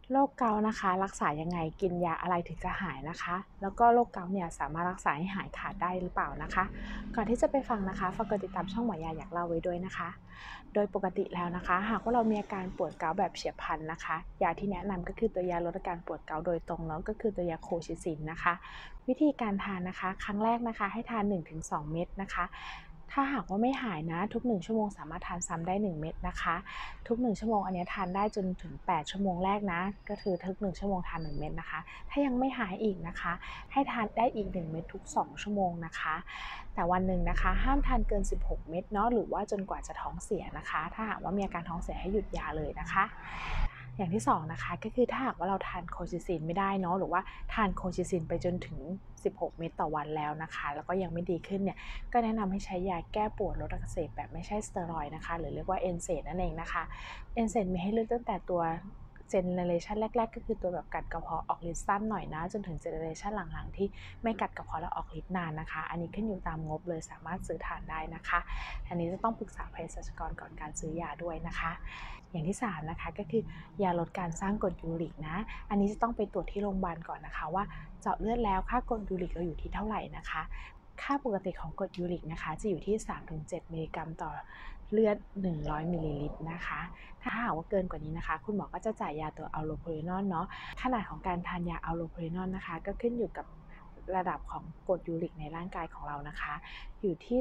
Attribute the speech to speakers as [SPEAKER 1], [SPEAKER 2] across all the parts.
[SPEAKER 1] โรคเกาต์นะคะรักษายังไงกินยาอะไรถึงจะหายนะคะแล้วก็โรคเกาต์เนี่ยสามารถรักษาให้หายขาดได้หรือเปล่านะคะก่อนที่จะไปฟังนะคะฝากกดติดตามช่องหมอยาอยากเล่าไว้ด้วยนะคะโดยปกติแล้วนะคะหากว่าเรามีอาการปวดเกาต์แบบเฉียบพลันนะคะยาที่แนะนำก็คือตัวยาลดอาการปวดเกาต์โดยตรงแล้วก็คือตัวยาโคชิซินนะคะวิธีการทานนะคะครั้งแรกนะคะให้ทาน 1-2 เม็ดนะคะถ้าหากว่าไม่หายนะทุก1ชั่วโมงสามารถทานซ้ำได้1เม็ดนะคะทุก1ชั่วโมงอันนี้ทานได้จนถึง8ชั่วโมงแรกนะก็คือทุก1ชั่วโมงทาน1เม็ดนะคะถ้ายังไม่หายอีกนะคะให้ทานได้อีก1เม็ดทุก2ชั่วโมงนะคะแต่วันหนึ่งนะคะห้ามทานเกิน16เม็ดเนาะหรือว่าจนกว่าจะท้องเสียนะคะถ้าหากว่ามีอาการท้องเสียให้หยุดยาเลยนะคะอย่างที่2นะคะก็คือถ้าหากว่าเราทานโคชิซินไม่ได้เนาะหรือว่าทานโคชิซินไปจนถึง16เม็ดต่อวันแล้วนะคะแล้วก็ยังไม่ดีขึ้นเนี่ยก็แนะนำให้ใช้ยาแก้ปวดลดอักเสบแบบไม่ใช่สเตียรอยด์นะคะหรือเรียกว่าเอนเซดนั่นเองนะคะเอนเซดมีให้เลือกตั้งแต่ตัวเจเนเรชันแรกๆก็คือตัวแบบกัดกระเพาะออกฤทธิ์สั้นหน่อยนะจนถึงเจเนเรชันหลังๆที่ไม่กัดกระเพาะแล้วออกฤทธิ์นานนะคะอันนี้ขึ้นอยู่ตามงบเลยสามารถซื้อทานได้นะคะอันนี้จะต้องปรึกษาเภสัชกรก่อนการซื้อยาด้วยนะคะอย่างที่3นะคะก็คือยาลดการสร้างกรดยูริกนะอันนี้จะต้องไปตรวจที่โรงพยาบาลก่อนนะคะว่าเจาะเลือดแล้วค่ากรดยูริกเราอยู่ที่เท่าไหร่นะคะค่าปกติของกรดยูริกนะคะจะอยู่ที่ 3-7 มิลลิกรัมต่อเลือด100มิลลิลิตรนะคะถ้าหากว่าเกินกว่านี้นะคะคุณหมอก็จะจ่ายยาตัวอัลโลโพรินอลเนาะขนาดของการทานยาอัลโลโพรินอลนะคะก็ขึ้นอยู่กับระดับของกรดยูริกในร่างกายของเรานะคะอยู่ที่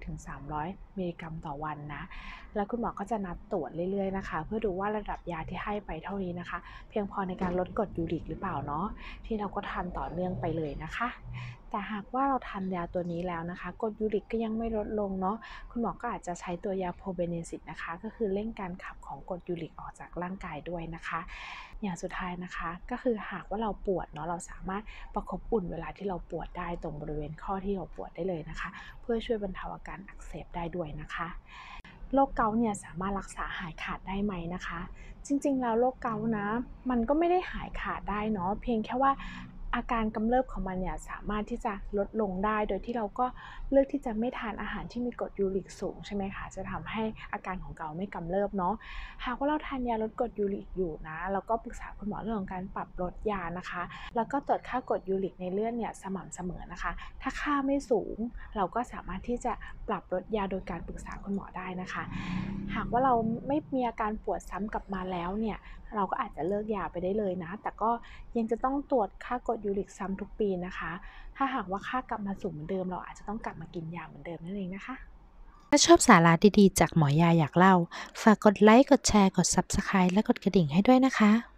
[SPEAKER 1] 200-300มิลลิกรัมต่อวันนะแล้วคุณหมอก็จะนัดตรวจเรื่อยๆนะคะเพื่อดูว่าระดับยาที่ให้ไปเท่านี้นะคะเพียงพอในการลดกรดยูริกหรือเปล่าเนาะที่เราก็ทานต่อเนื่องไปเลยนะคะแต่หากว่าเราทานยาตัวนี้แล้วนะคะกรดยูริกก็ยังไม่ลดลงเนาะคุณหมอก็อาจจะใช้ตัวยาโพเบเนซิดนะคะก็คือเร่งการขับของกรดยูริกออกจากร่างกายด้วยนะคะอย่างสุดท้ายนะคะก็คือหากว่าเราปวดเนาะเราสามารถประคบอุ่นเวลาที่เราปวดได้ตรงบริเวณข้อที่เราปวดได้เลยนะคะเพื่อช่วยบรรเทาอาการอักเสบได้ด้วยนะคะโรคเกาต์เนี่ยสามารถรักษาหายขาดได้ไหมนะคะจริงๆแล้วโรคเกาต์นะมันก็ไม่ได้หายขาดได้เนาะเพียงแค่ว่าอาการกำเริบของมันเนี่ยสามารถที่จะลดลงได้โดยที่เราก็เลือกที่จะไม่ทานอาหารที่มีกรดยูริกสูงใช่ไหมคะจะทำให้อาการของเกาต์ไม่กำเริบเนาะหากว่าเราทานยาลดกรดยูริกอยู่นะเราก็ปรึกษาคุณหมอเรื่องของการปรับลดยานะคะแล้วก็ตรวจค่ากรดยูริกในเลือดเนี่ยสม่ำเสมอนะคะถ้าค่าไม่สูงเราก็สามารถที่จะปรับลดยาโดยการปรึกษาคุณหมอได้นะคะหากว่าเราไม่มีอาการปวดซ้ำกลับมาแล้วเนี่ยเราก็อาจจะเลิกยาไปได้เลยนะแต่ก็ยังจะต้องตรวจค่ากรดยูริกซ้ำทุกปีนะคะถ้าหากว่าค่ากลับมาสูงเหมือนเดิมเราอาจจะต้องกลับมากินยาเหมือนเดิมนั่นเองนะคะ
[SPEAKER 2] ถ้าชอบสาระดีๆจากหมอยาอยากเล่าฝากกดไลค์กดแชร์กด Subscribe และกดกระดิ่งให้ด้วยนะคะ